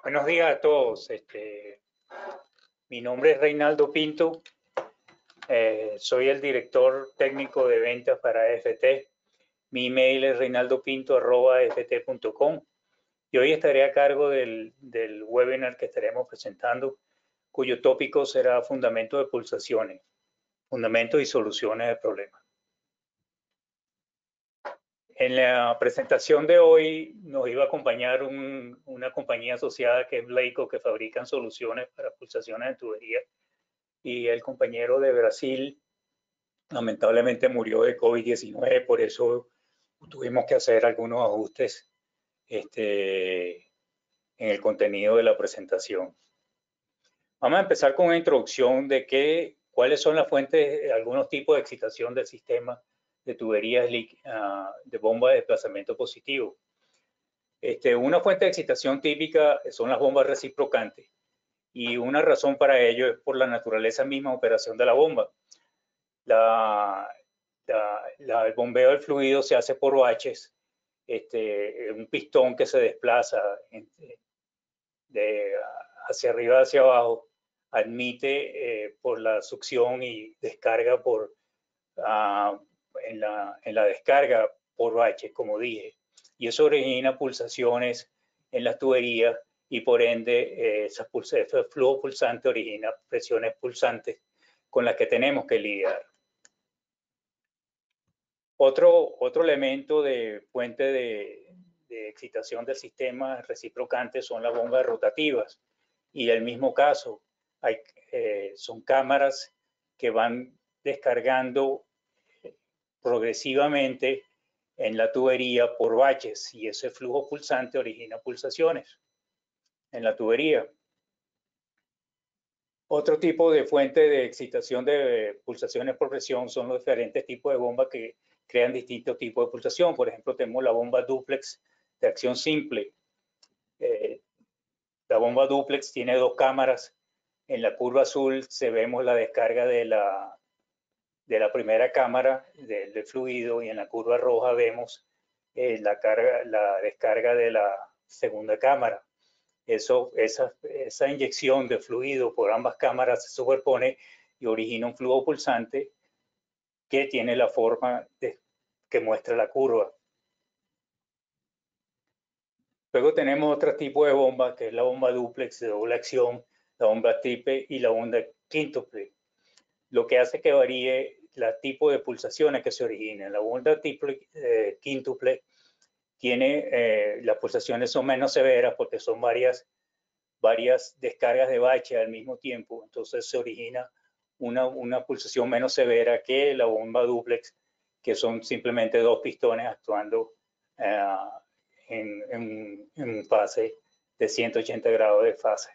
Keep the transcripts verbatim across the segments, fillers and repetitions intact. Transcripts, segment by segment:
Buenos días a todos. Este, mi nombre es Reinaldo Pinto. Eh, soy el director técnico de ventas para A F T. Mi email es reinaldopinto arroba a f t punto com. Y hoy estaré a cargo del, del webinar que estaremos presentando, cuyo tópico será Fundamentos de Pulsaciones, Fundamentos y Soluciones de Problemas. En la presentación de hoy nos iba a acompañar un, una compañía asociada que es Bleico, que fabrican soluciones para pulsaciones de tubería. Y el compañero de Brasil lamentablemente murió de COVID diecinueve, por eso tuvimos que hacer algunos ajustes este, en el contenido de la presentación. Vamos a empezar con una introducción de qué, cuáles son las fuentes, algunos tipos de excitación del sistema de tuberías uh, de bomba de desplazamiento positivo. Este, una fuente de excitación típica son las bombas reciprocantes, y una razón para ello es por la naturaleza misma de operación de la bomba. La, la, la, el bombeo del fluido se hace por baches, este, un pistón que se desplaza de, de hacia arriba hacia abajo, admite eh, por la succión y descarga por, uh, en, la, en la descarga por baches, como dije, y eso origina pulsaciones en las tuberías y por ende eh, esa pulsa, ese flujo pulsante origina presiones pulsantes con las que tenemos que lidiar. Otro, otro elemento de fuente de, de excitación del sistema reciprocante son las bombas rotativas. Y el mismo caso, hay, eh, son cámaras que van descargando progresivamente en la tubería por baches, y ese flujo pulsante origina pulsaciones en la tubería. Otro tipo de fuente de excitación de pulsaciones por presión son los diferentes tipos de bombas que crean distintos tipos de pulsación. Por ejemplo, tenemos la bomba dúplex de acción simple. Eh, la bomba dúplex tiene dos cámaras. En la curva azul se vemos la descarga de la, de la primera cámara del de fluido, y en la curva roja vemos eh, la, carga, la descarga de la segunda cámara. Eso, esa, esa inyección de fluido por ambas cámaras se superpone y origina un flujo pulsante que tiene la forma de, que muestra la curva. Luego tenemos otro tipo de bomba, que es la bomba dúplex de doble acción, la bomba triple y la bomba quíntuple, lo que hace que varíe el tipo de pulsaciones que se originen. La bomba triple, eh, quíntuple tiene, eh, las pulsaciones son menos severas porque son varias varias descargas de bache al mismo tiempo, entonces se origina una, una pulsación menos severa que la bomba dúplex, que son simplemente dos pistones actuando uh, en, en, en fase de ciento ochenta grados de fase.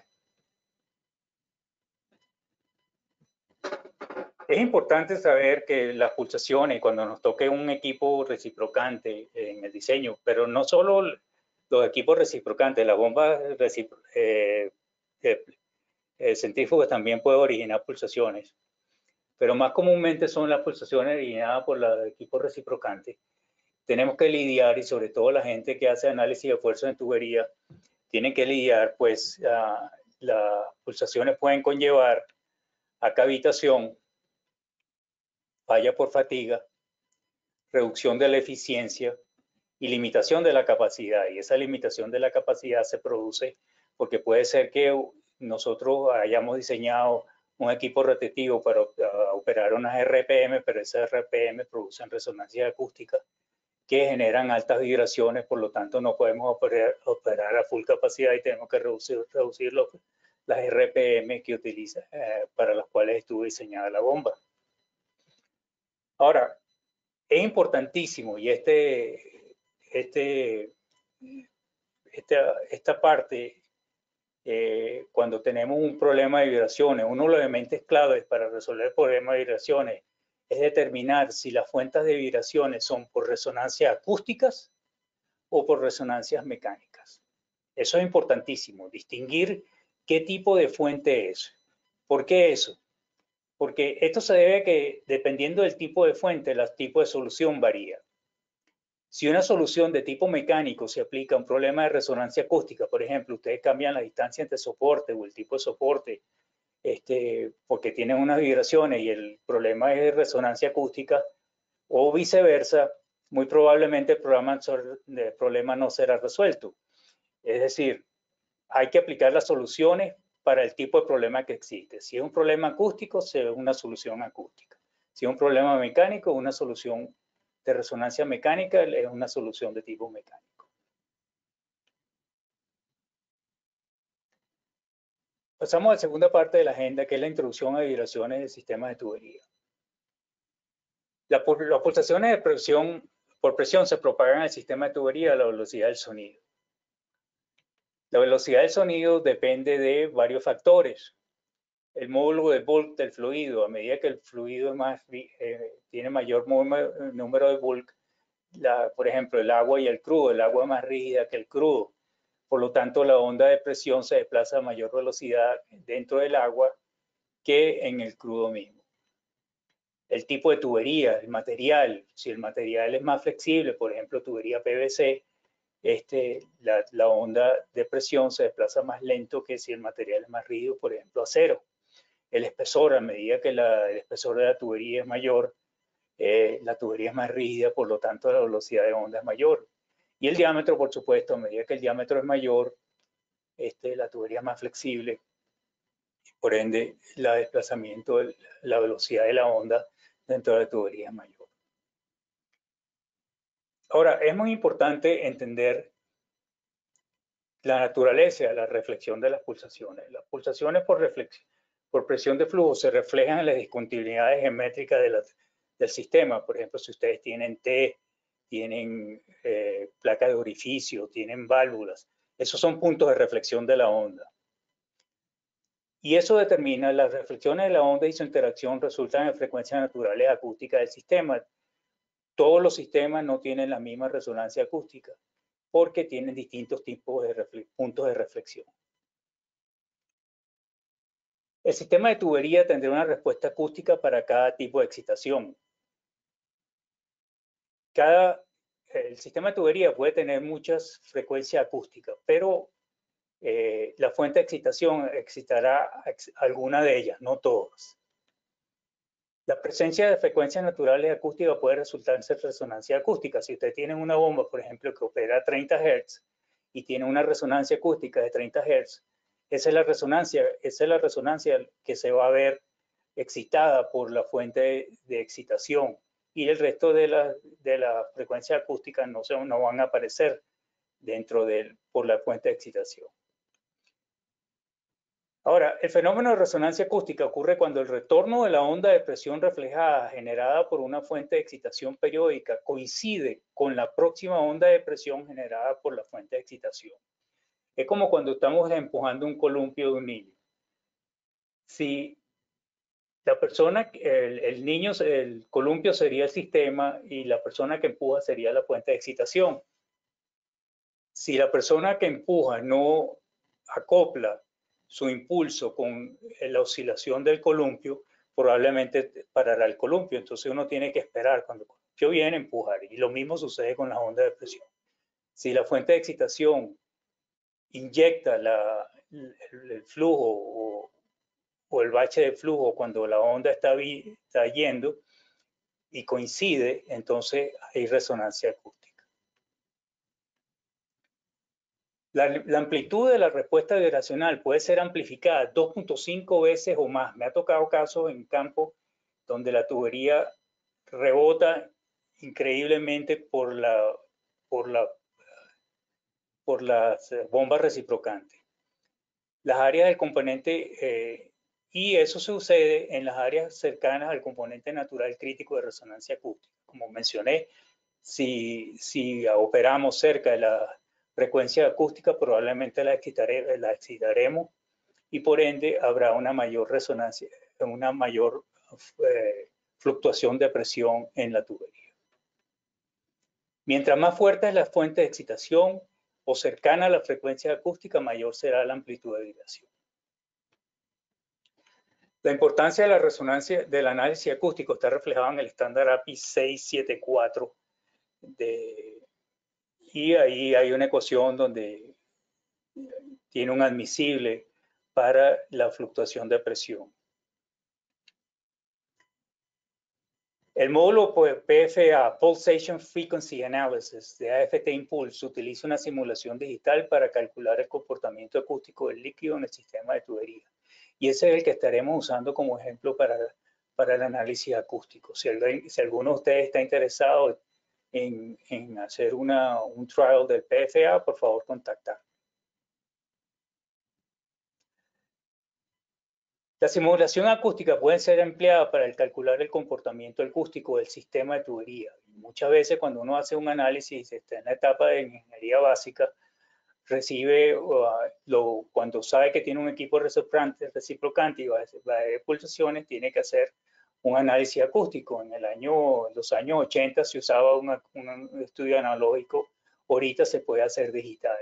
Es importante saber que las pulsaciones, cuando nos toque un equipo reciprocante en el diseño, pero no solo los equipos reciprocantes, las bombas recipro eh, eh, eh, centrífugas también pueden originar pulsaciones, pero más comúnmente son las pulsaciones originadas por los equipos reciprocantes. Tenemos que lidiar, y sobre todo la gente que hace análisis de fuerza en tubería, tienen que lidiar, pues uh, las pulsaciones pueden conllevar a cavitación, falla por fatiga, reducción de la eficiencia y limitación de la capacidad. Y esa limitación de la capacidad se produce porque puede ser que nosotros hayamos diseñado un equipo rotativo para uh, operar unas R P M, pero esas R P M producen resonancias acústicas que generan altas vibraciones, por lo tanto no podemos operar, operar a full capacidad y tenemos que reducir, reducir los, las R P M que utiliza, eh, para las cuales estuvo diseñada la bomba. Ahora, es importantísimo, y este, este, esta, esta parte, eh, cuando tenemos un problema de vibraciones, uno de los elementos claves para resolver el problema de vibraciones es determinar si las fuentes de vibraciones son por resonancias acústicas o por resonancias mecánicas. Eso es importantísimo, distinguir qué tipo de fuente es. ¿Por qué eso? Porque esto se debe a que, dependiendo del tipo de fuente, el tipo de solución varía. Si una solución de tipo mecánico se aplica a un problema de resonancia acústica, por ejemplo, ustedes cambian la distancia entre soporte o el tipo de soporte, este, porque tienen unas vibraciones y el problema es de resonancia acústica, o viceversa, muy probablemente el problema, el problema no será resuelto. Es decir, hay que aplicar las soluciones para el tipo de problema que existe. Si es un problema acústico, será una solución acústica. Si es un problema mecánico, una solución de resonancia mecánica es una solución de tipo mecánico. Pasamos a la segunda parte de la agenda, que es la introducción a vibraciones del sistema de tubería. La, las pulsaciones de presión, por presión se propagan en el sistema de tubería a la velocidad del sonido. La velocidad del sonido depende de varios factores. El módulo de bulk del fluido, a medida que el fluido es más, eh, tiene mayor número de bulk, la, por ejemplo, el agua y el crudo, el agua es más rígida que el crudo. Por lo tanto, la onda de presión se desplaza a mayor velocidad dentro del agua que en el crudo mismo. El tipo de tubería, el material, si el material es más flexible, por ejemplo, tubería P V C, este, la, la onda de presión se desplaza más lento que si el material es más rígido, por ejemplo, acero. El espesor, a medida que la, el espesor de la tubería es mayor, eh, la tubería es más rígida, por lo tanto la velocidad de onda es mayor. Y el diámetro, por supuesto, a medida que el diámetro es mayor, este, la tubería es más flexible. Por ende, el desplazamiento, la velocidad de la onda dentro de la tubería es mayor. Ahora, es muy importante entender la naturaleza, la reflexión de las pulsaciones. Las pulsaciones por, reflexión, por presión de flujo se reflejan en las discontinuidades geométricas de la, del sistema. Por ejemplo, si ustedes tienen T, tienen eh, placas de orificio, tienen válvulas, esos son puntos de reflexión de la onda. Y eso determina las reflexiones de la onda y su interacción resultan en frecuencias naturales acústicas del sistema. Todos los sistemas no tienen la misma resonancia acústica porque tienen distintos tipos de puntos de reflexión. El sistema de tubería tendrá una respuesta acústica para cada tipo de excitación. Cada, el sistema de tubería puede tener muchas frecuencias acústicas, pero eh, la fuente de excitación excitará alguna de ellas, no todas. La presencia de frecuencias naturales acústicas puede resultar en ser resonancia acústica. Si usted tiene una bomba, por ejemplo, que opera a treinta hertz y tiene una resonancia acústica de treinta hertz, esa es la resonancia, esa es la resonancia que se va a ver excitada por la fuente de, de excitación, y el resto de las de la frecuencias acústicas no, se, no van a aparecer dentro de por la fuente de excitación. Ahora, el fenómeno de resonancia acústica ocurre cuando el retorno de la onda de presión reflejada generada por una fuente de excitación periódica coincide con la próxima onda de presión generada por la fuente de excitación. Es como cuando estamos empujando un columpio de un niño. Si la persona, el, el niño, el columpio sería el sistema y la persona que empuja sería la fuente de excitación. Si la persona que empuja no acopla su impulso con la oscilación del columpio, probablemente parará el columpio. Entonces uno tiene que esperar cuando el columpio viene a empujar. Y lo mismo sucede con las ondas de presión. Si la fuente de excitación inyecta la, el, el flujo o, o el bache de flujo cuando la onda está, vi, está yendo y coincide, entonces hay resonancia acústica. La, la, amplitud de la respuesta vibracional puede ser amplificada dos punto cinco veces o más. Me ha tocado casos en campo donde la tubería rebota increíblemente por, la, por, la, por las bombas reciprocantes. Las áreas del componente, eh, y eso sucede en las áreas cercanas al componente natural crítico de resonancia acústica. Como mencioné, si, si operamos cerca de la frecuencia acústica, probablemente la, excitare, la excitaremos y por ende habrá una mayor resonancia, una mayor eh, fluctuación de presión en la tubería. Mientras más fuerte es la fuente de excitación o cercana a la frecuencia acústica, mayor será la amplitud de vibración. La importancia de la resonancia del análisis acústico está reflejada en el estándar A P I seiscientos setenta y cuatro de y ahí hay una ecuación donde tiene un admisible para la fluctuación de presión. El módulo P F A, Pulsation Frequency Analysis, de A F T Impulse, utiliza una simulación digital para calcular el comportamiento acústico del líquido en el sistema de tubería. Y ese es el que estaremos usando como ejemplo para, para el análisis acústico. Si, el, si alguno de ustedes está interesado en, en hacer una, un trial del P F A, por favor contactar. La simulación acústica puede ser empleada para el calcular el comportamiento acústico del sistema de tubería. Muchas veces cuando uno hace un análisis, está en la etapa de ingeniería básica, recibe, uh, lo, cuando sabe que tiene un equipo reciprocante, reciprocante y va a de pulsaciones, tiene que hacer un análisis acústico. En el año, en los años ochenta se usaba una, un estudio analógico, ahorita se puede hacer digital.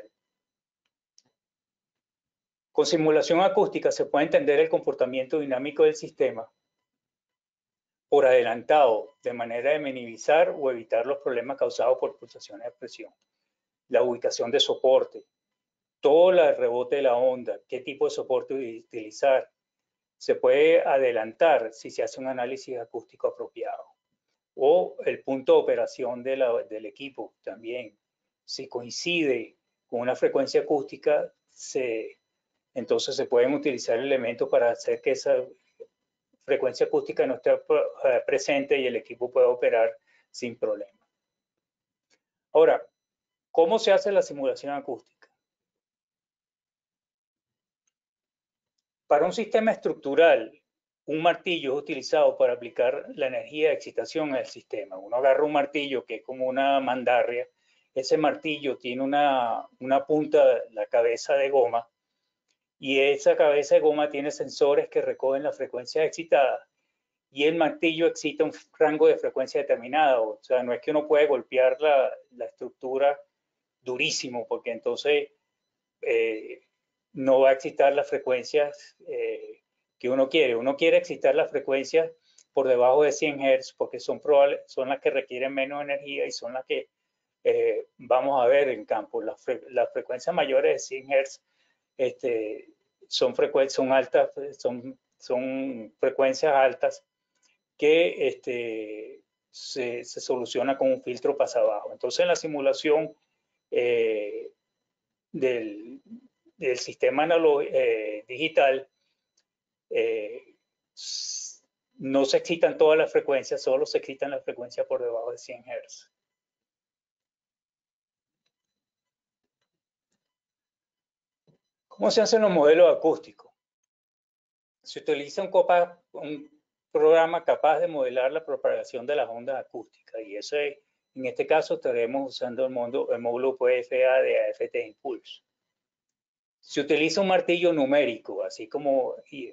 Con simulación acústica se puede entender el comportamiento dinámico del sistema por adelantado, de manera de minimizar o evitar los problemas causados por pulsaciones de presión. La ubicación de soporte, todo el rebote de la onda, qué tipo de soporte utilizar. Se puede adelantar si se hace un análisis acústico apropiado. O el punto de operación de la, del equipo también. Si coincide con una frecuencia acústica, se, entonces se pueden utilizar elementos para hacer que esa frecuencia acústica no esté presente y el equipo pueda operar sin problema. Ahora, ¿cómo se hace la simulación acústica? Para un sistema estructural, un martillo es utilizado para aplicar la energía de excitación al sistema. Uno agarra un martillo que es como una mandarria. Ese martillo tiene una, una punta, la cabeza de goma, y esa cabeza de goma tiene sensores que recogen la frecuencia excitada. Y el martillo excita un rango de frecuencia determinado. O sea, no es que uno puede golpear la, la estructura durísimo, porque entonces eh, no va a excitar las frecuencias eh, que uno quiere. Uno quiere excitar las frecuencias por debajo de cien hertz, porque son, probables, son las que requieren menos energía y son las que eh, vamos a ver en campo. Las, fre las frecuencias mayores de cien hertz este, son, son altas, son, son frecuencias altas que este, se, se, soluciona con un filtro pasabajo. Entonces, en la simulación eh, del, del, sistema eh, digital, eh, no se excitan todas las frecuencias, solo se excitan las frecuencias por debajo de cien hertz. ¿Cómo se hacen los modelos acústicos? Se utiliza un, copa, un programa capaz de modelar la propagación de las ondas acústicas y eso es, en este caso estaremos usando el, mundo, el módulo P F A de A F T Impulse. Se utiliza un martillo numérico, así como y,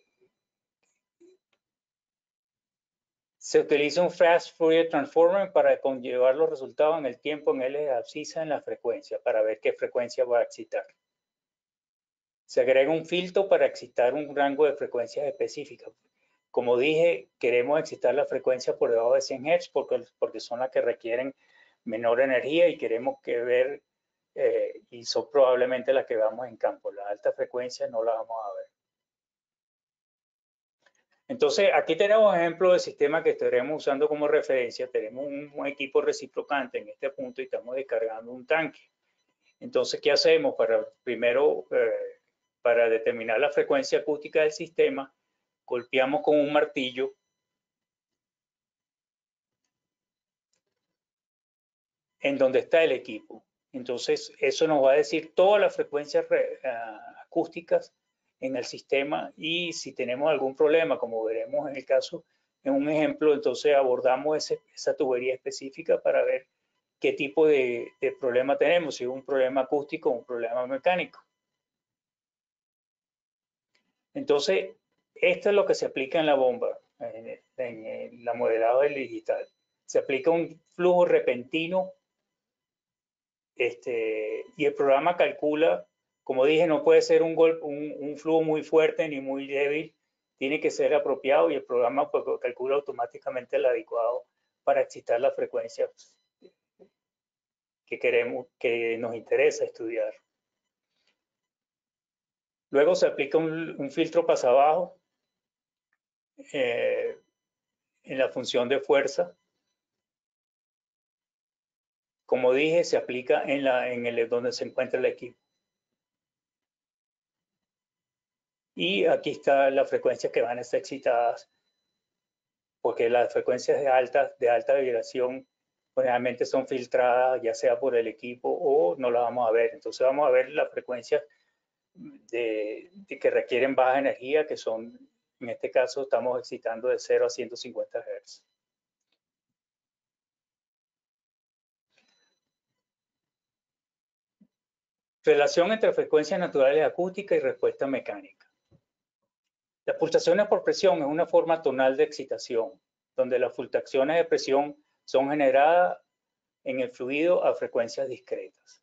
se utiliza un Fast Fourier Transformer para conllevar los resultados en el tiempo en L de abscisa en la frecuencia, para ver qué frecuencia va a excitar. Se agrega un filtro para excitar un rango de frecuencias específicas. Como dije, queremos excitar la frecuencia por debajo de cien hertz porque, porque son las que requieren menor energía y queremos que ver, eh, y son probablemente las que vamos en campo. La alta frecuencia no la vamos a ver. Entonces, aquí tenemos ejemplos de sistemas que estaremos usando como referencia. Tenemos un, un equipo reciprocante en este punto y estamos descargando un tanque. Entonces, ¿qué hacemos? Para, primero, eh, para determinar la frecuencia acústica del sistema, golpeamos con un martillo en donde está el equipo. Entonces, eso nos va a decir todas las frecuencias uh, acústicas en el sistema y si tenemos algún problema, como veremos en el caso, en un ejemplo, entonces abordamos ese, esa tubería específica para ver qué tipo de, de problema tenemos, si es un problema acústico o un problema mecánico. Entonces, esto es lo que se aplica en la bomba, en, en, en la modelado del digital. Se aplica un flujo repentino este, y el programa calcula, como dije, no puede ser un, golpe, un, un flujo muy fuerte ni muy débil, tiene que ser apropiado y el programa pues, calcula automáticamente el adecuado para excitar la frecuencia que queremos, que nos interesa estudiar. Luego se aplica un, un filtro pasabajo eh, en la función de fuerza. Como dije, se aplica en, la, en el donde se encuentra el equipo. Y aquí está las frecuencias que van a estar excitadas, porque las frecuencias de alta, de alta vibración generalmente son filtradas ya sea por el equipo o no las vamos a ver. Entonces vamos a ver las frecuencias de, de que requieren baja energía, que son, en este caso estamos excitando de cero a ciento cincuenta hertz. Relación entre frecuencias naturales acústicas y respuesta mecánica. Las pulsaciones por presión es una forma tonal de excitación, donde las fluctuaciones de presión son generadas en el fluido a frecuencias discretas.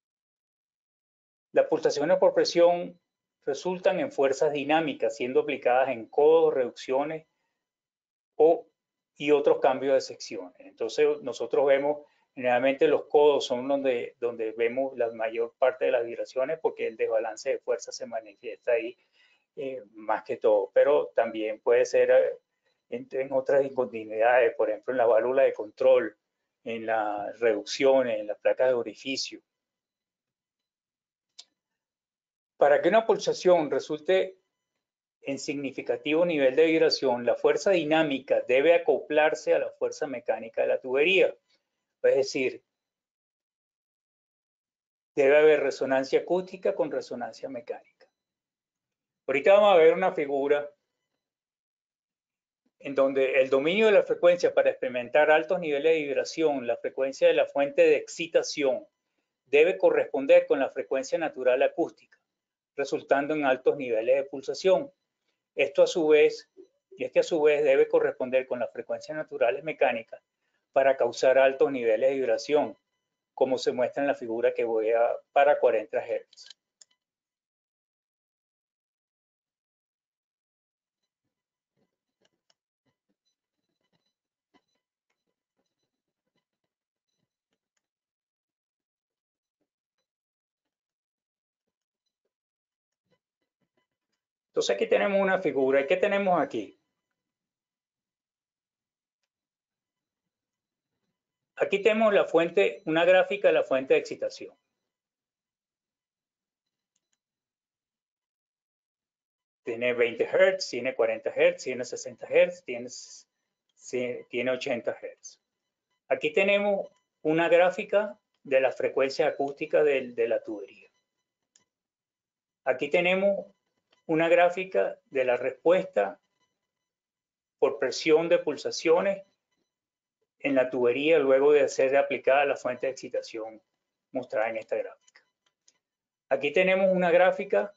Las pulsaciones por presión resultan en fuerzas dinámicas siendo aplicadas en codos, reducciones o, y otros cambios de secciones. Entonces nosotros vemos, generalmente los codos son donde, donde vemos la mayor parte de las vibraciones porque el desbalance de fuerza se manifiesta ahí eh, más que todo, pero también puede ser eh, en, en otras discontinuidades, por ejemplo en la válvula de control, en las reducciones, en las placas de orificio. Para que una pulsación resulte en significativo nivel de vibración, la fuerza dinámica debe acoplarse a la fuerza mecánica de la tubería. Es decir, debe haber resonancia acústica con resonancia mecánica. Ahorita vamos a ver una figura en donde el dominio de la frecuencia para experimentar altos niveles de vibración, la frecuencia de la fuente de excitación, debe corresponder con la frecuencia natural acústica, resultando en altos niveles de pulsación. Esto a su vez, y este a su vez debe corresponder con las frecuencias naturales mecánicas para causar altos niveles de vibración, como se muestra en la figura que voy a para cuarenta hertz. Entonces aquí tenemos una figura. ¿Y qué tenemos aquí? Aquí tenemos la fuente, una gráfica de la fuente de excitación. Tiene veinte hertz, tiene cuarenta hertz, tiene sesenta hertz, tiene, tiene ochenta hertz. Aquí tenemos una gráfica de la frecuencia acústica de, de la tubería. Aquí tenemos una gráfica de la respuesta por presión de pulsaciones en la tubería luego de ser aplicada la fuente de excitación mostrada en esta gráfica. Aquí tenemos una gráfica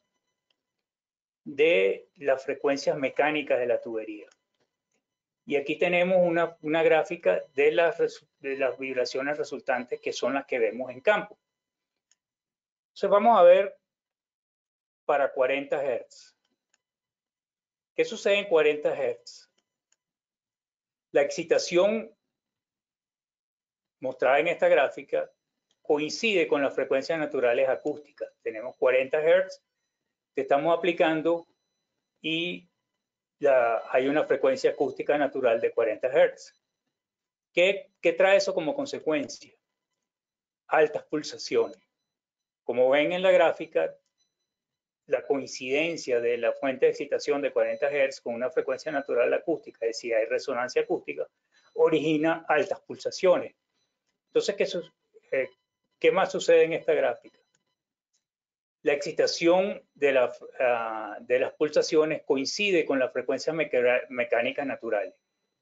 de las frecuencias mecánicas de la tubería. Y aquí tenemos una, una gráfica de las, de las vibraciones resultantes que son las que vemos en campo. Entonces vamos a ver para cuarenta hertz. ¿Qué sucede en cuarenta hertz? La excitación mostrada en esta gráfica coincide con las frecuencias naturales acústicas. Tenemos cuarenta hertz que estamos aplicando y la, hay una frecuencia acústica natural de cuarenta hertz. ¿Qué, ¿Qué trae eso como consecuencia? Altas pulsaciones. Como ven en la gráfica, la coincidencia de la fuente de excitación de cuarenta hertz con una frecuencia natural acústica, es decir, hay resonancia acústica, origina altas pulsaciones. Entonces, ¿qué, eh, ¿qué más sucede en esta gráfica? La excitación de, la, uh, de las pulsaciones coincide con la frecuencia mecánica natural.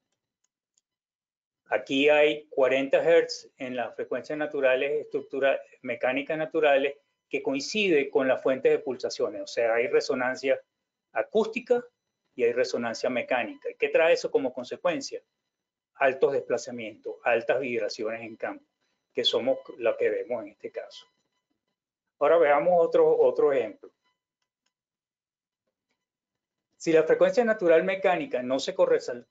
Aquí hay cuarenta hertz en las frecuencias naturales, estructuras mecánicas naturales, que coincide con la fuente de pulsaciones. O sea, hay resonancia acústica y hay resonancia mecánica. ¿Qué trae eso como consecuencia? Altos desplazamientos, altas vibraciones en campo, que somos lo que vemos en este caso. Ahora veamos otro, otro ejemplo. Si la frecuencia natural mecánica no se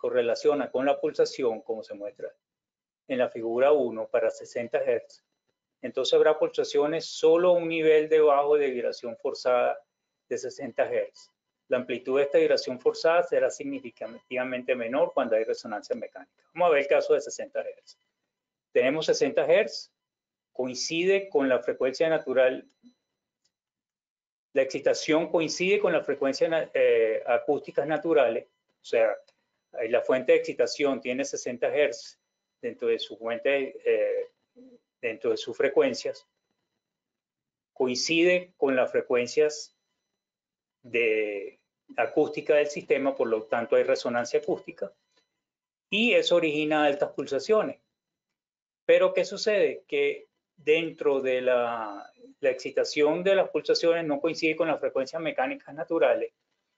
correlaciona con la pulsación, como se muestra en la figura uno para sesenta hertz, entonces habrá pulsaciones solo a un nivel debajo de vibración forzada de sesenta hertz. La amplitud de esta vibración forzada será significativamente menor cuando hay resonancia mecánica. Vamos a ver el caso de sesenta hertz. Tenemos sesenta hertz, coincide con la frecuencia natural, la excitación coincide con las frecuencias eh, acústicas naturales, o sea, la fuente de excitación tiene sesenta hertz dentro de su fuente, eh, dentro de sus frecuencias, coincide con las frecuencias de acústica del sistema, por lo tanto hay resonancia acústica, y eso origina altas pulsaciones. Pero ¿qué sucede? Que dentro de la, la excitación de las pulsaciones no coincide con las frecuencias mecánicas naturales.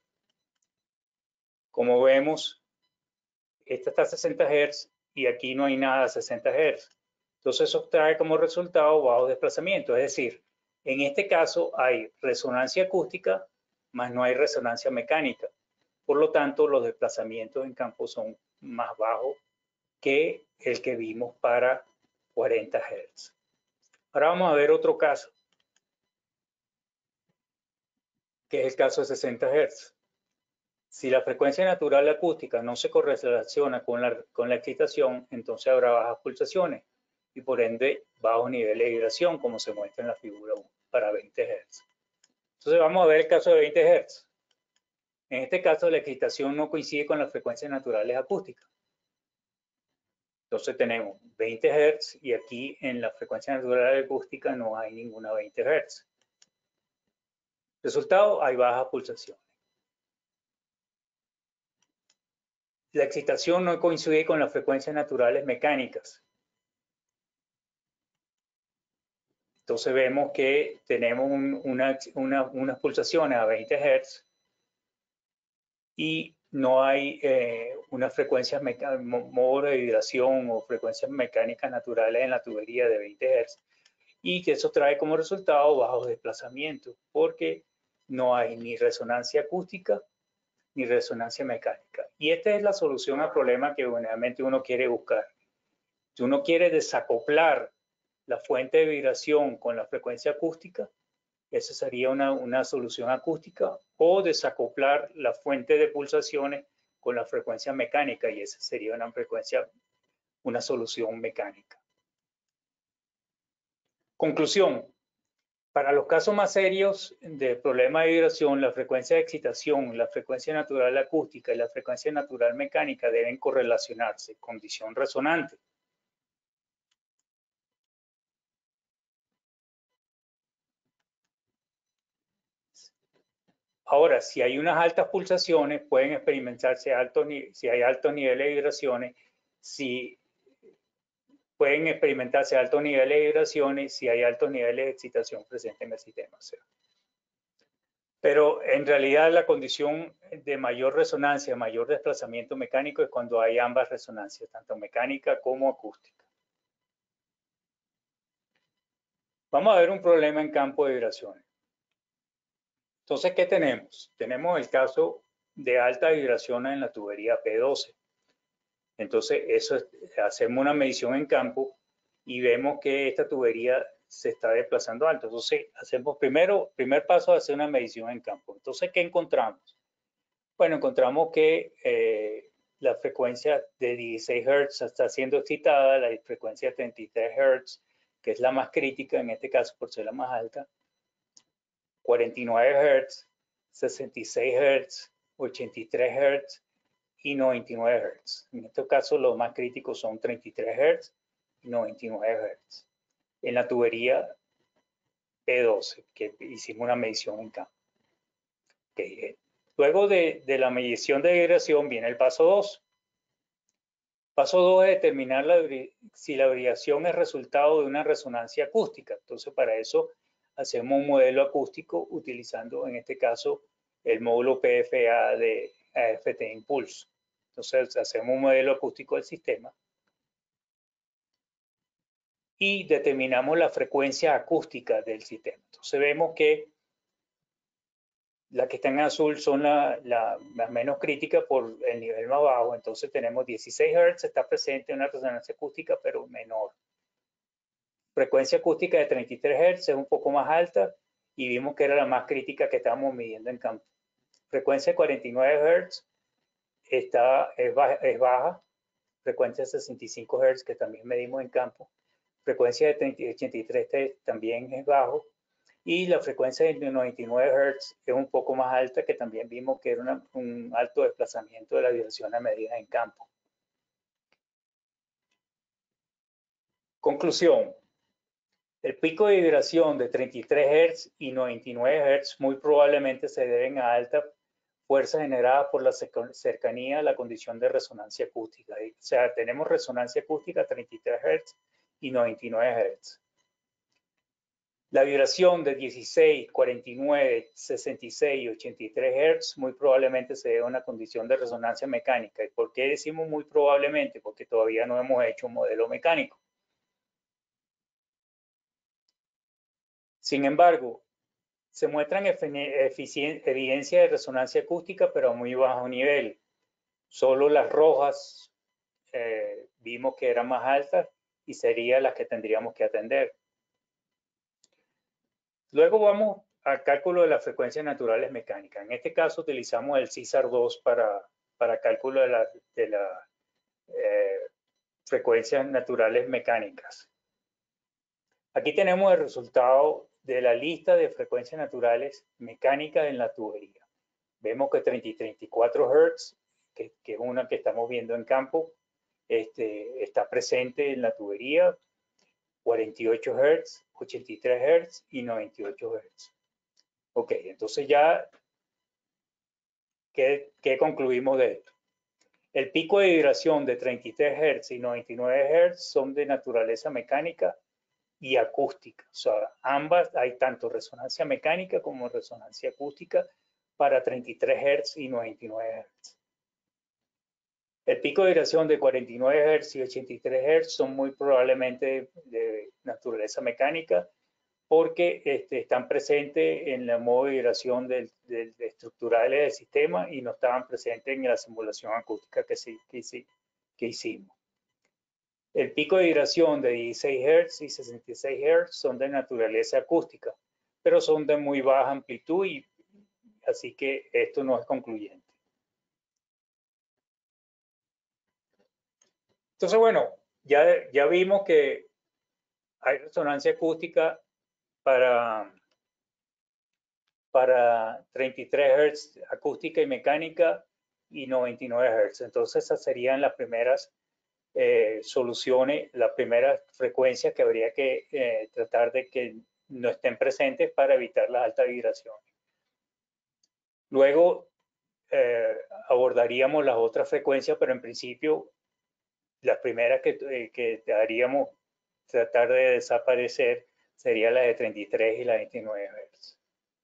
Como vemos, esta está a sesenta hertz y aquí no hay nada a sesenta hertz. Entonces eso trae como resultado bajo desplazamiento. Es decir, en este caso hay resonancia acústica, más no hay resonancia mecánica. Por lo tanto, los desplazamientos en campo son más bajos que el que vimos para cuarenta hertz. Ahora vamos a ver otro caso, que es el caso de sesenta hertz. Si la frecuencia natural acústica no se correlaciona con la, con la excitación, entonces habrá bajas pulsaciones y por ende bajos niveles de vibración, como se muestra en la figura uno, para veinte hertz. Entonces vamos a ver el caso de veinte hertz. En este caso la excitación no coincide con las frecuencias naturales acústicas. Entonces tenemos veinte hertz y aquí en la frecuencia natural acústica no hay ninguna veinte hertz. Resultado, hay bajas pulsaciones. La excitación no coincide con las frecuencias naturales mecánicas. Entonces vemos que tenemos un, una, una, unas pulsaciones a veinte hertz y no hay eh, unas frecuencias modo de vibración o frecuencias mecánicas naturales en la tubería de veinte hertz, y que eso trae como resultado bajos desplazamientos porque no hay ni resonancia acústica ni resonancia mecánica. Y esta es la solución al problema que generalmente uno quiere buscar. Si uno quiere desacoplar la fuente de vibración con la frecuencia acústica, esa sería una, una solución acústica, o desacoplar la fuente de pulsaciones con la frecuencia mecánica, y esa sería una frecuencia, una solución mecánica. Conclusión. Para los casos más serios de problema de vibración, la frecuencia de excitación, la frecuencia natural acústica y la frecuencia natural mecánica deben correlacionarse, condición resonante. Ahora, si hay unas altas pulsaciones, pueden experimentarse altos, si hay altos niveles de vibraciones, si pueden experimentarse altos niveles de vibraciones, si hay altos niveles de excitación presentes en el sistema. O sea, pero en realidad la condición de mayor resonancia, mayor desplazamiento mecánico es cuando hay ambas resonancias, tanto mecánica como acústica. Vamos a ver un problema en campo de vibraciones. Entonces, ¿qué tenemos? Tenemos el caso de alta vibración en la tubería P doce. Entonces, eso es, hacemos una medición en campo y vemos que esta tubería se está desplazando alto. Entonces, hacemos primero, primer paso, hacer una medición en campo. Entonces, ¿qué encontramos? Bueno, encontramos que eh, la frecuencia de dieciséis hertz está siendo excitada, la frecuencia de treinta y tres hertz, que es la más crítica en este caso por ser la más alta, cuarenta y nueve hertz, sesenta y seis hertz, ochenta y tres hertz y noventa y nueve hertz. En este caso, los más críticos son treinta y tres hertz y noventa y nueve hertz. En la tubería P doce, que hicimos una medición en campo. Okay. Luego de, de la medición de vibración viene el paso dos. Paso dos es determinar la, si la vibración es resultado de una resonancia acústica. Entonces, para eso hacemos un modelo acústico utilizando, en este caso, el módulo P F A de A F T Impulse. Entonces, hacemos un modelo acústico del sistema y determinamos la frecuencia acústica del sistema. Entonces, vemos que las que están en azul son las la, la menos críticas por el nivel más bajo. Entonces tenemos dieciséis hertz, está presente una resonancia acústica, pero menor. Frecuencia acústica de treinta y tres hertz es un poco más alta y vimos que era la más crítica que estábamos midiendo en campo. Frecuencia de cuarenta y nueve hertz está, es, baja, es baja. Frecuencia de sesenta y cinco hertz que también medimos en campo. Frecuencia de ochenta y tres también es bajo. Y la frecuencia de noventa y nueve hertz es un poco más alta, que también vimos que era una, un alto desplazamiento de la vibración a medida en campo. Conclusión. El pico de vibración de treinta y tres hertz y noventa y nueve hertz muy probablemente se deben a alta fuerza generada por la cercanía a la condición de resonancia acústica. O sea, tenemos resonancia acústica a treinta y tres hertz y noventa y nueve hertz. La vibración de dieciséis, cuarenta y nueve, sesenta y seis y ochenta y tres hertz muy probablemente se debe a una condición de resonancia mecánica. ¿Y por qué decimos muy probablemente? Porque todavía no hemos hecho un modelo mecánico. Sin embargo, se muestran evidencia de resonancia acústica, pero a muy bajo nivel. Solo las rojas eh, vimos que eran más altas y serían las que tendríamos que atender. Luego vamos al cálculo de las frecuencias naturales mecánicas. En este caso utilizamos el C I S A R dos para, para cálculo de las de la, eh, frecuencias naturales mecánicas. Aquí tenemos el resultado de la lista de frecuencias naturales mecánicas en la tubería. Vemos que treinta y treinta y cuatro hertz, que, que es una que estamos viendo en campo, este, está presente en la tubería, cuarenta y ocho hertz, ochenta y tres hertz y noventa y ocho hertz. Ok, entonces ya, ¿qué, qué concluimos de esto? El pico de vibración de treinta y tres hertz y noventa y nueve hertz son de naturaleza mecánica y acústica. O sea, ambas, hay tanto resonancia mecánica como resonancia acústica para treinta y tres hertz y noventa y nueve hertz. El pico de vibración de cuarenta y nueve hertz y ochenta y tres hertz son muy probablemente de naturaleza mecánica, porque este, están presentes en la modo de vibración del, del, de estructurales del sistema y no estaban presentes en la simulación acústica que, sí, que, sí, que hicimos. El pico de vibración de dieciséis hertz y sesenta y seis hertz son de naturaleza acústica, pero son de muy baja amplitud y así que esto no es concluyente. Entonces, bueno, ya, ya vimos que hay resonancia acústica para, para treinta y tres hertz acústica y mecánica y noventa y nueve hertz. Entonces esas serían las primeras eh, soluciones, las primeras frecuencias que habría que eh, tratar de que no estén presentes para evitar las altas vibraciones. Luego eh, abordaríamos las otras frecuencias, pero en principio las primeras que, eh, que haríamos tratar de desaparecer sería la de treinta y tres y la de veintinueve hertz.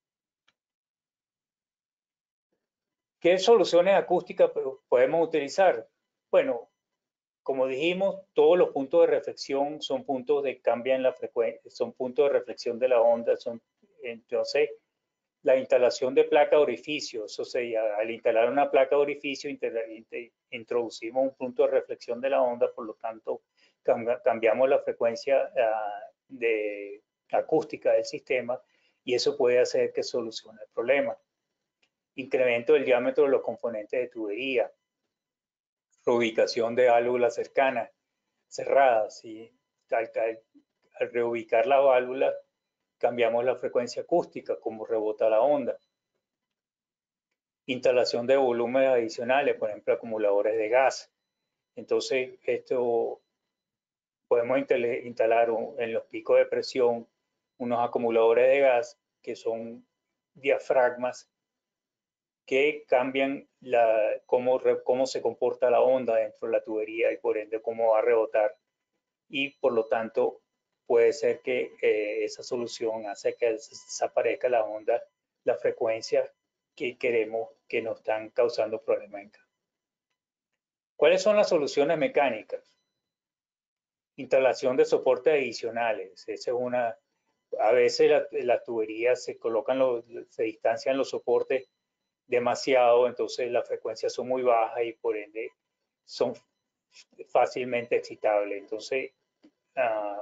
¿Qué soluciones acústicas podemos utilizar? Bueno, como dijimos, todos los puntos de reflexión son puntos de cambio en la frecuencia, son puntos de reflexión de la onda. Son, entonces, la instalación de placa de orificios, o sea, al instalar una placa de orificio, introducimos un punto de reflexión de la onda, por lo tanto, cambiamos la frecuencia uh, de acústica del sistema y eso puede hacer que solucione el problema. Incremento del diámetro de los componentes de tubería, reubicación de válvulas cercanas, cerradas, y al, al, al reubicar la válvula cambiamos la frecuencia acústica, como rebota la onda. Instalación de volúmenes adicionales, por ejemplo, acumuladores de gas. Entonces, esto podemos instalar en los picos de presión unos acumuladores de gas que son diafragmas que cambian la, cómo, cómo se comporta la onda dentro de la tubería y por ende cómo va a rebotar. Y por lo tanto puede ser que eh, esa solución hace que desaparezca la onda, la frecuencia que queremos que nos están causando problemas en casa. ¿Cuáles son las soluciones mecánicas? Instalación de soportes adicionales. Esa es una, a veces las la tuberías se colocan, los, se distancian los soportes demasiado, entonces las frecuencias son muy bajas y por ende son fácilmente excitables. Entonces, uh,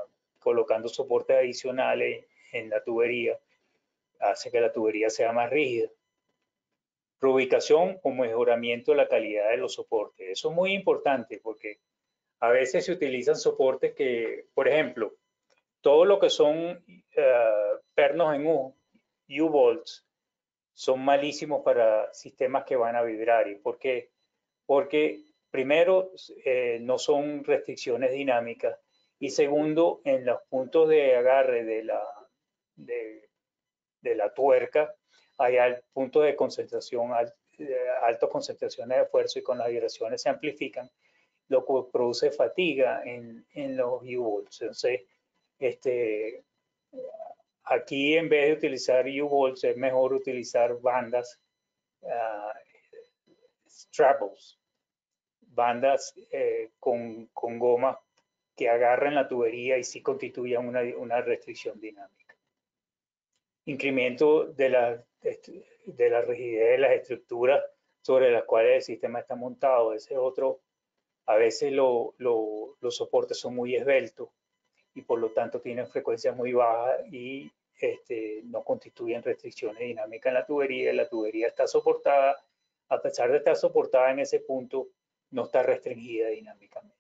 colocando soportes adicionales en la tubería hace que la tubería sea más rígida. Reubicación o mejoramiento de la calidad de los soportes. Eso es muy importante porque a veces se utilizan soportes que, por ejemplo, todo lo que son uh, pernos en U, U-bolts, son malísimos para sistemas que van a vibrar. ¿Y por qué? Porque primero, eh, no son restricciones dinámicas y segundo, en los puntos de agarre de la, de, de la tuerca hay puntos de concentración, altas concentraciones de esfuerzo y con las vibraciones se amplifican, lo que produce fatiga en, en los U-bolts. Entonces, este, aquí en vez de utilizar U-bolts es mejor utilizar bandas, uh, strapples, bandas eh, con, con goma que agarren la tubería y sí constituyan una, una restricción dinámica. Incremento de la, de la rigidez de las estructuras sobre las cuales el sistema está montado. Ese es otro. A veces lo, lo, los soportes son muy esbeltos y por lo tanto tienen frecuencias muy bajas y este, no constituyen restricciones dinámicas en la tubería. La tubería está soportada, a pesar de estar soportada en ese punto, no está restringida dinámicamente.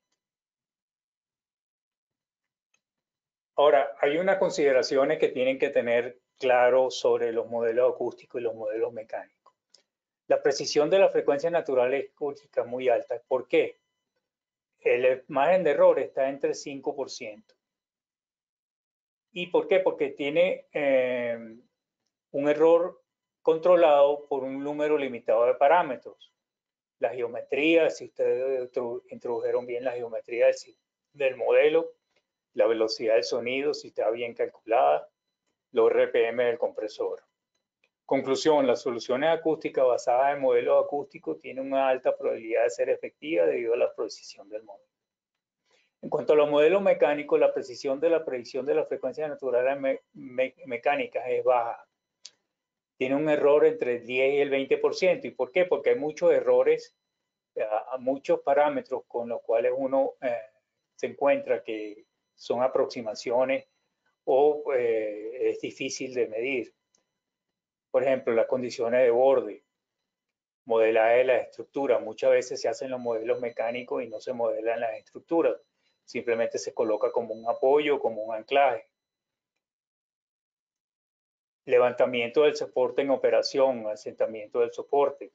Ahora, hay unas consideraciones que tienen que tener claro sobre los modelos acústicos y los modelos mecánicos. La precisión de la frecuencia natural acústica es muy alta. ¿Por qué? El margen de error está entre cinco por ciento. ¿Y por qué? Porque tiene eh, un error controlado por un número limitado de parámetros. La geometría, si ustedes introdujeron bien la geometría del, del modelo, la velocidad del sonido, si está bien calculada, los R P M del compresor. Conclusión, las soluciones acústicas basadas en modelos acústicos tienen una alta probabilidad de ser efectivas debido a la precisión del modelo. En cuanto a los modelos mecánicos, la precisión de la predicción de las frecuencias naturales me me mecánicas es baja. Tiene un error entre el diez y el veinte por ciento. ¿Y por qué? Porque hay muchos errores, a muchos parámetros con los cuales uno eh, se encuentra que son aproximaciones o eh, es difícil de medir. Por ejemplo, las condiciones de borde, modelaje de las estructuras. Muchas veces se hacen los modelos mecánicos y no se modelan las estructuras. Simplemente se coloca como un apoyo, como un anclaje. Levantamiento del soporte en operación, asentamiento del soporte.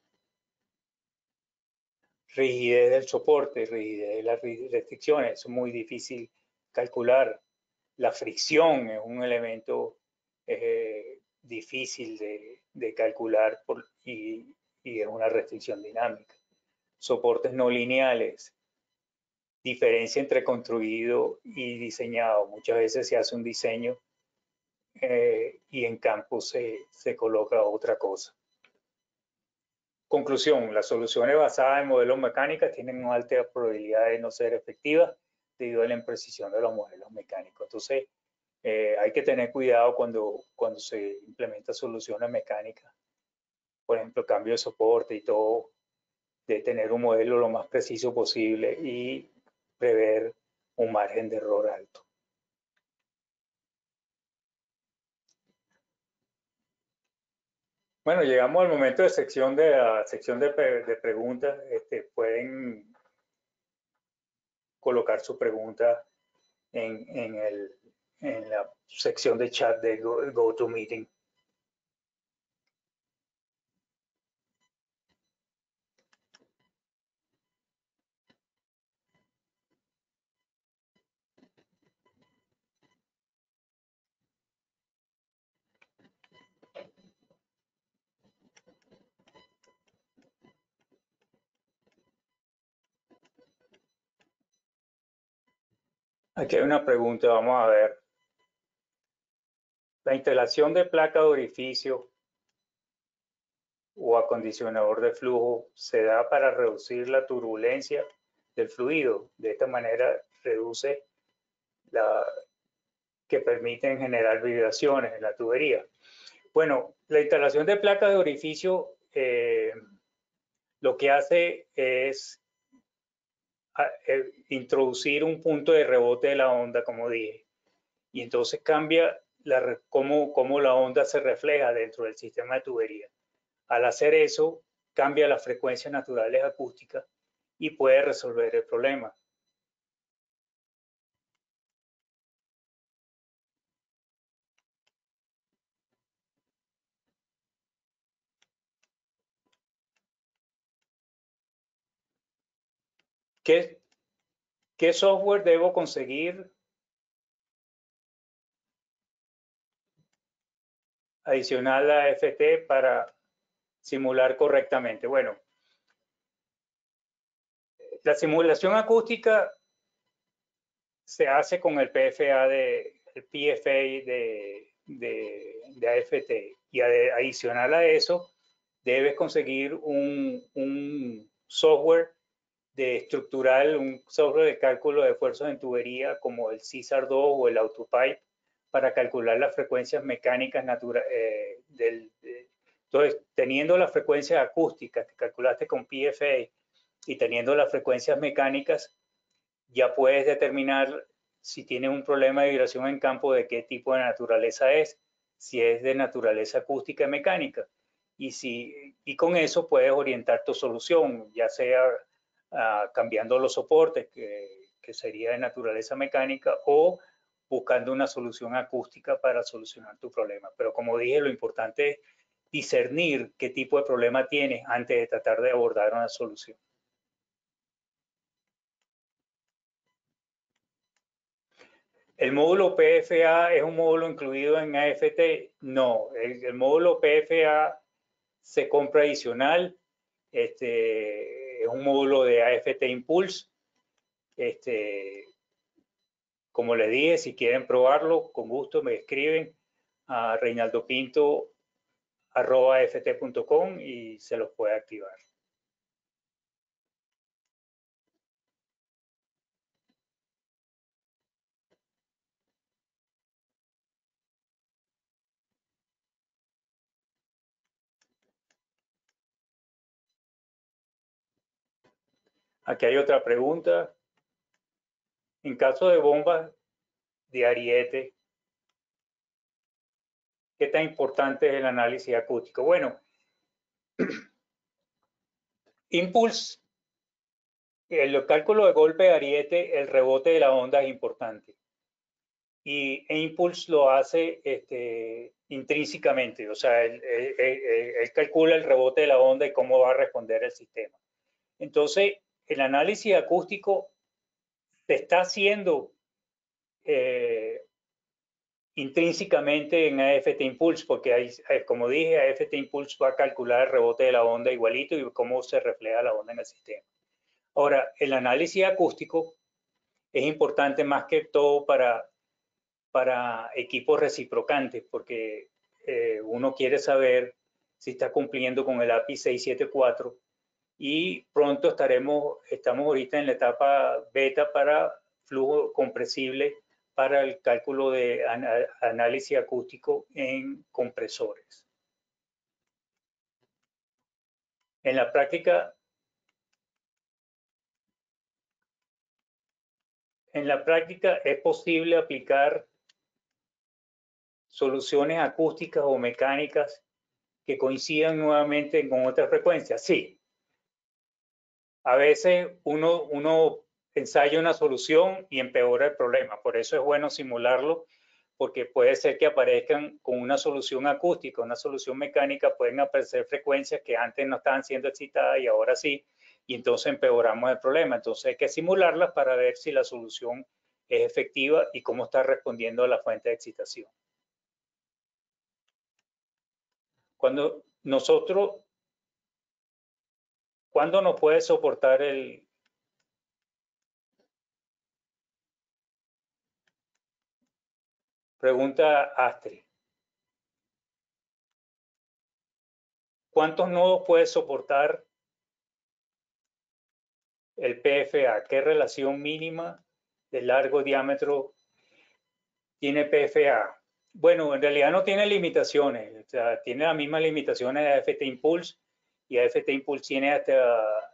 Rigidez del soporte, rigidez de las restricciones, es muy difícil calcular. La fricción es un elemento eh, difícil de, de calcular por, y, y es una restricción dinámica. Soportes no lineales, diferencia entre construido y diseñado. Muchas veces se hace un diseño eh, y en campo se, se coloca otra cosa. Conclusión, las soluciones basadas en modelos mecánicos tienen una alta probabilidad de no ser efectivas debido a la imprecisión de los modelos mecánicos. Entonces, eh, hay que tener cuidado cuando, cuando se implementan soluciones mecánicas. Por ejemplo, cambio de soporte y todo, de tener un modelo lo más preciso posible y prever un margen de error alto. Bueno, llegamos al momento de sección de la sección de, de preguntas. Este, pueden colocar su pregunta en, en, el, en la sección de chat de Go, GoToMeeting. Aquí hay una pregunta, vamos a ver. La instalación de placa de orificio o acondicionador de flujo se da para reducir la turbulencia del fluido. De esta manera reduce la que permiten generar vibraciones en la tubería. Bueno, la instalación de placas de orificio eh, lo que hace es a, eh, introducir un punto de rebote de la onda, como dije, y entonces cambia la, cómo, cómo la onda se refleja dentro del sistema de tubería. Al hacer eso, cambia las frecuencias naturales acústicas y puede resolver el problema. ¿Qué, qué software debo conseguir adicional a F T para simular correctamente? Bueno, la simulación acústica se hace con el P F A de, el P F A de, de, de A F T, y adicional a eso debes conseguir un, un software de estructural, un software de cálculo de esfuerzos en tubería como el CISAR dos o el AutoPipe para calcular las frecuencias mecánicas naturales. Eh, del, de, entonces, teniendo las frecuencias acústicas que calculaste con P F A y teniendo las frecuencias mecánicas, ya puedes determinar si tienes un problema de vibración en campo, de qué tipo de naturaleza es, si es de naturaleza acústica y mecánica. Y, si, y con eso puedes orientar tu solución, ya sea uh, cambiando los soportes, que, que sería de naturaleza mecánica, o buscando una solución acústica para solucionar tu problema. Pero como dije, lo importante es discernir qué tipo de problema tienes antes de tratar de abordar una solución. ¿El módulo P F A es un módulo incluido en A F T? No, el, el módulo P F A se compra adicional. Este, es un módulo de A F T Impulse. Este, como les dije, si quieren probarlo, con gusto me escriben a reinaldopinto arroba a f t punto com y se los puede activar. Aquí hay otra pregunta. En caso de bombas de ariete, ¿qué tan importante es el análisis acústico? Bueno, Impulse, el cálculo de golpe de ariete, el rebote de la onda es importante. Y Impulse lo hace este, intrínsecamente, o sea, él, él, él, él calcula el rebote de la onda y cómo va a responder el sistema. Entonces, el análisis acústico se está haciendo eh, intrínsecamente en A F T Impulse, porque hay, como dije, A F T Impulse va a calcular el rebote de la onda igualito y cómo se refleja la onda en el sistema. Ahora, el análisis acústico es importante más que todo para, para equipos reciprocantes, porque eh, uno quiere saber si está cumpliendo con el A P I seiscientos setenta y cuatro y pronto estaremos, estamos ahorita en la etapa beta para flujo compresible para el cálculo de análisis acústico en compresores. En la práctica, en la práctica es posible aplicar soluciones acústicas o mecánicas que coincidan nuevamente con otras frecuencias. Sí. A veces uno, uno ensaya una solución y empeora el problema. Por eso es bueno simularlo, porque puede ser que aparezcan con una solución acústica, una solución mecánica, pueden aparecer frecuencias que antes no estaban siendo excitadas y ahora sí, y entonces empeoramos el problema. Entonces hay que simularlas para ver si la solución es efectiva y cómo está respondiendo a la fuente de excitación. Cuando nosotros, ¿cuándo nos puede soportar el, pregunta Astrid? ¿Cuántos nodos puede soportar el P F A? ¿Qué relación mínima de largo diámetro tiene P F A? Bueno, en realidad no tiene limitaciones, o sea, tiene las mismas limitaciones de A F T Impulse, y A F T Impulse tiene hasta,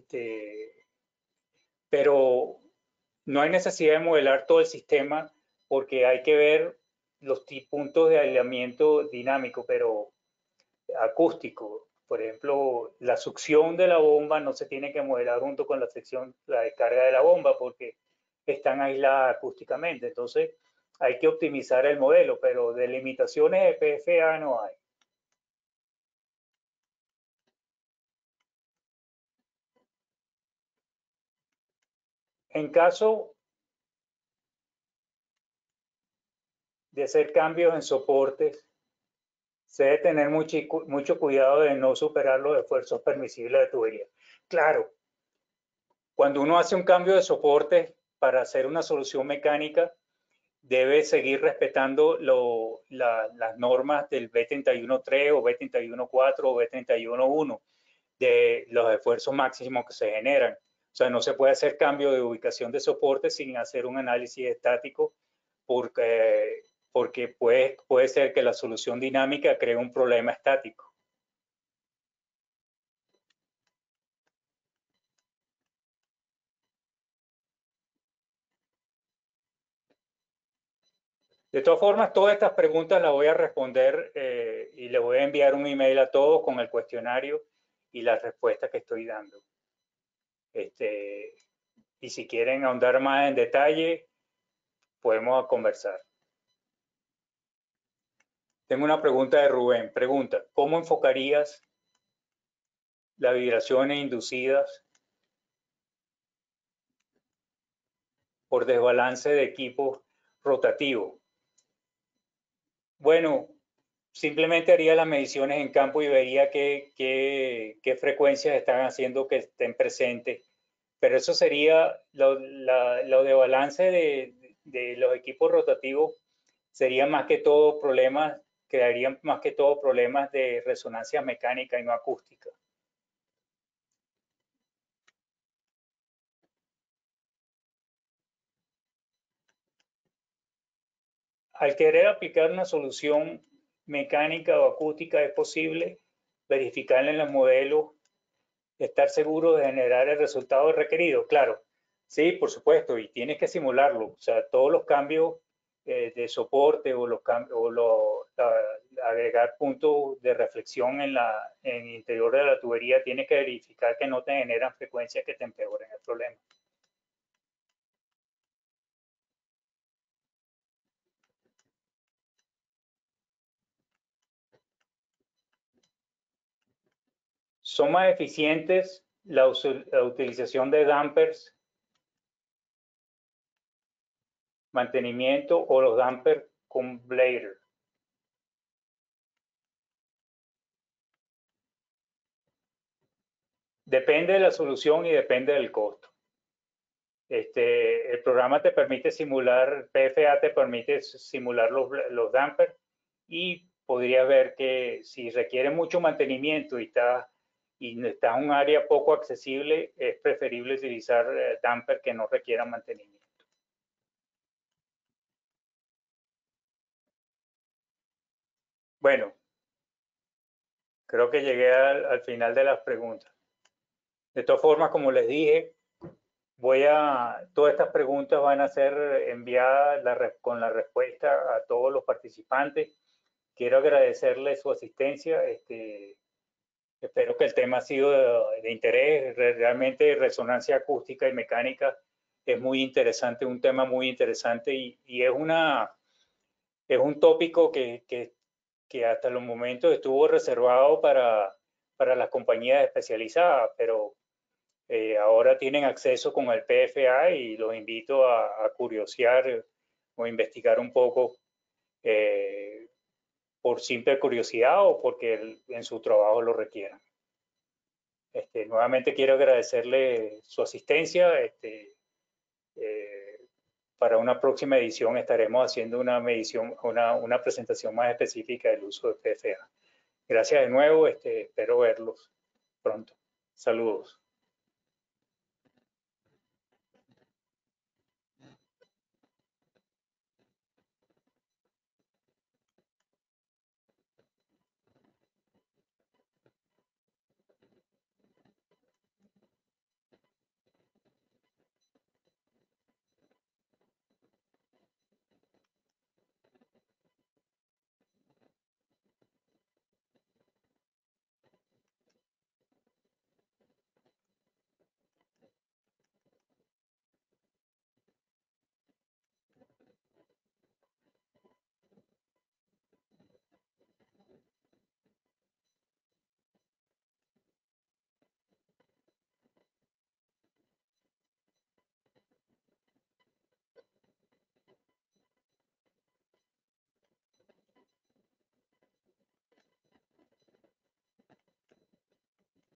este, pero no hay necesidad de modelar todo el sistema, porque hay que ver los puntos de aislamiento dinámico, pero acústico. Por ejemplo, la succión de la bomba no se tiene que modelar junto con la sección, la descarga de la bomba, porque están aisladas acústicamente. Entonces, hay que optimizar el modelo, pero de limitaciones de P F A no hay. En caso de hacer cambios en soportes, se debe tener mucho, mucho cuidado de no superar los esfuerzos permisibles de tubería. Claro, cuando uno hace un cambio de soporte para hacer una solución mecánica, debe seguir respetando lo, la, las normas del B treinta y uno punto tres o B treinta y uno punto cuatro o B treinta y uno punto uno de los esfuerzos máximos que se generan. O sea, no se puede hacer cambio de ubicación de soporte sin hacer un análisis estático porque, porque puede, puede ser que la solución dinámica cree un problema estático. De todas formas, todas estas preguntas las voy a responder eh, y les voy a enviar un email a todos con el cuestionario y las respuestas que estoy dando. Este, y si quieren ahondar más en detalle, podemos conversar. Tengo una pregunta de Rubén. Pregunta, ¿cómo enfocarías las vibraciones inducidas por desbalance de equipos rotativos? Bueno, simplemente haría las mediciones en campo y vería qué, qué, qué frecuencias están haciendo que estén presentes. Pero eso sería lo, la, lo de balance de, de los equipos rotativos, sería más que todo problemas, crearían más que todo problemas de resonancia mecánica y no acústica. Al querer aplicar una solución mecánica o acústica, es posible verificar en los modelos, estar seguro de generar el resultado requerido. Claro, sí, por supuesto, y tienes que simularlo. O sea, todos los cambios eh, de soporte o los cambios o lo, la, agregar puntos de reflexión en, la, en el interior de la tubería, tienes que verificar que no te generan frecuencias que te empeoren el problema. Son más eficientes la, la utilización de dampers, mantenimiento o los dampers con blader. Depende de la solución y depende del costo. Este, el programa te permite simular, P F A te permite simular los, los dampers y podrías ver que si requiere mucho mantenimiento y está, y está en un área poco accesible, es preferible utilizar eh, dampers que no requieran mantenimiento. Bueno, creo que llegué al, al final de las preguntas. De todas formas, como les dije, voy a, todas estas preguntas van a ser enviadas la, con la respuesta a todos los participantes. Quiero agradecerles su asistencia. Este, espero que el tema ha sido de, de interés. Realmente resonancia acústica y mecánica es muy interesante, un tema muy interesante y, y es, una, es un tópico que, que, que hasta los momentos estuvo reservado para, para las compañías especializadas, pero eh, ahora tienen acceso con el P F A y los invito a, a curiosear o investigar un poco eh, por simple curiosidad o porque el, en su trabajo lo requieran. Este, nuevamente quiero agradecerle su asistencia. Este, eh, para una próxima edición estaremos haciendo una medición, una, una presentación más específica del uso de P F A. Gracias de nuevo. Este, espero verlos pronto. Saludos.